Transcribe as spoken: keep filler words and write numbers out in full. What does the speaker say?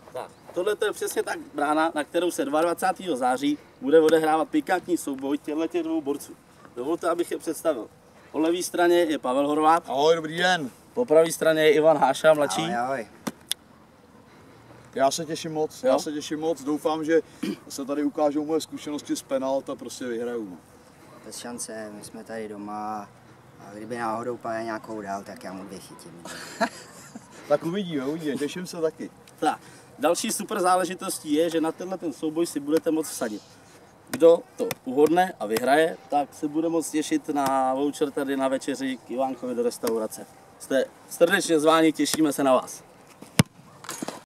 Tak, tohle je přesně tak brána, na kterou se dvacátého druhého září bude odehrávat pikantní souboj těchto dvou borců. Dovolte, abych je představil. Po levé straně je Pavel Horváth. Ahoj, dobrý den. Po pravé straně je Ivan Háša, mladší. Ahoj, ahoj. Já se těším moc, Jo? já se těším moc. Doufám, že se tady ukážou moje zkušenosti z penalt a prostě vyhraju. Bez šance, my jsme tady doma a kdyby náhodou padl nějakou dál, tak já mu dvě chytím. Tak uvidíme, uvidíme, těším se taky. Tak, další super záležitostí je, že na tenhle ten souboj si budete moct vsadit. Kdo to uhodne a vyhraje, tak se bude moct těšit na voucher tady na večeři k Ivánkovi do restaurace. Jste srdečně zváni, těšíme se na vás.